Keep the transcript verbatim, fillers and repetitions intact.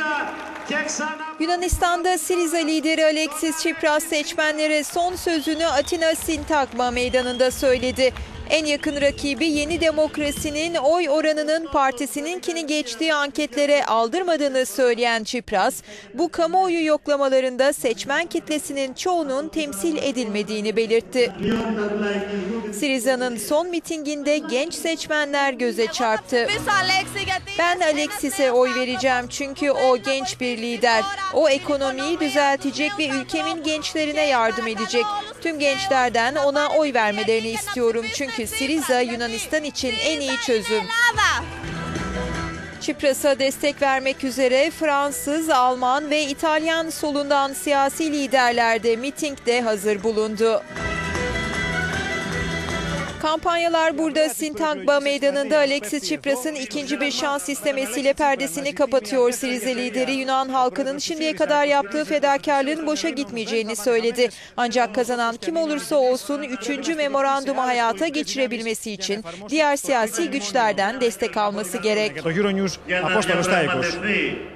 Yunanistan'da Siriza lideri Alexis Tsipras seçmenlere son sözünü Atina Sintagma meydanında söyledi. En yakın rakibi Yeni Demokrasi'nin oy oranının partisininkini geçtiği anketlere aldırmadığını söyleyen Tsipras, bu kamuoyu yoklamalarında seçmen kitlesinin çoğunun temsil edilmediğini belirtti. Siriza'nın son mitinginde genç seçmenler göze çarptı. Ben Alexis'e oy vereceğim çünkü o genç bir lider. O ekonomiyi düzeltecek ve ülkemin gençlerine yardım edecek. Tüm gençlerden ona oy vermelerini istiyorum çünkü Siriza Yunanistan için en iyi çözüm. Tsipras'a destek vermek üzere Fransız, Alman ve İtalyan solundan siyasi liderler de mitingde hazır bulundu. Kampanyalar burada Sintagma meydanında Alexis Tsipras'ın ikinci bir şans istemesiyle perdesini kapatıyor. Siriza lideri Yunan halkının şimdiye kadar yaptığı fedakarlığın boşa gitmeyeceğini söyledi. Ancak kazanan kim olursa olsun üçüncü memorandumu hayata geçirebilmesi için diğer siyasi güçlerden destek alması gerek.